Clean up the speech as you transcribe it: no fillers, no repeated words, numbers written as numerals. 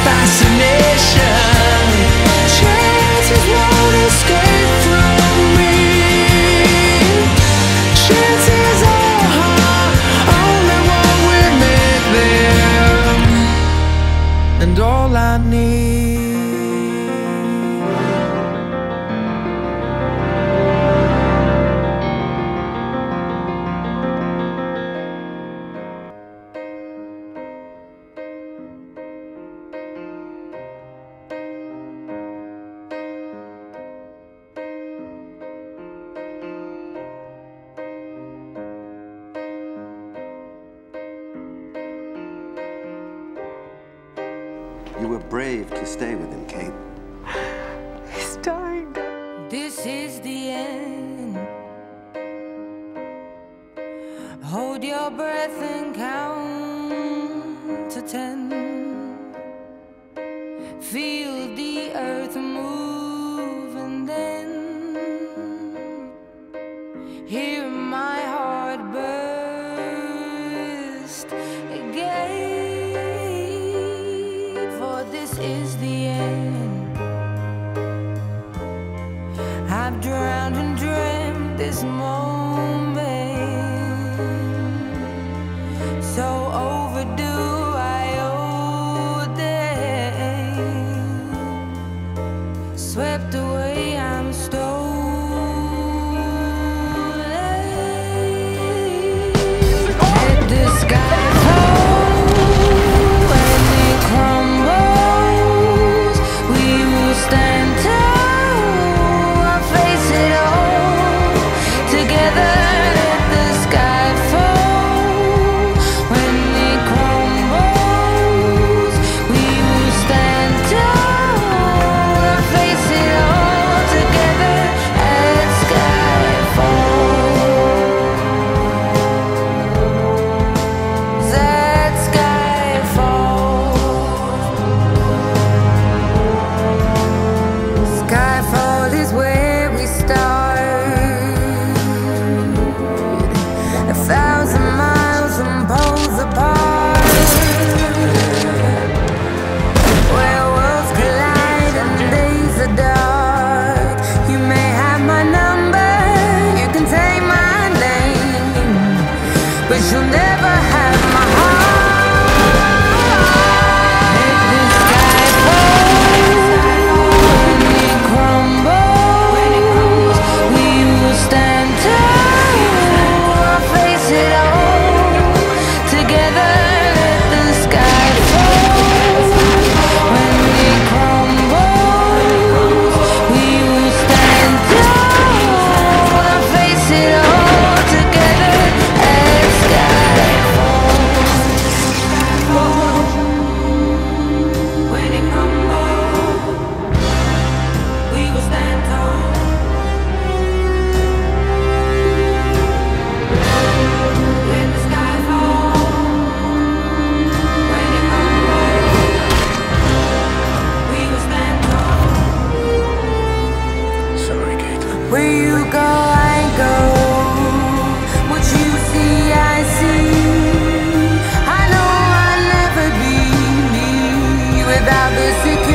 fascination. Chances won't escape from me. Chances are only one will make them, and all I need. You were brave to stay with him, Kate. He's dying. This is the end. Hold your breath and count to 10. Feel the earth move and then hear my heart burst again. For this is the end. I've drowned and dreamt this moment, so overdue I owe them. Swept away, I'm stolen. Let the sky fall when it crumbles. We will stand tall, I'll face it all together. Let the sky fall when it crumbles. We will stand tall, I'll face it all together. Let sky fall. That sky falls. Skyfall is where we start. 1,000 miles from poles apart, where worlds collide and days are dark. You may have my number, you can take my name, but you'll never have my heart. Let the sky fall when it crumbles. We will stand tall, I'll face it all together. Let the sky fall when it crumbles. We will stand tall, I'll face it all together. Let sky fall when it crumbles. We will stand tall. Let the sky fall when it crumbles. We will stand tall. Sorry, Kate. Where you go, I go. What you see, I see. I know I'll never be me without the security.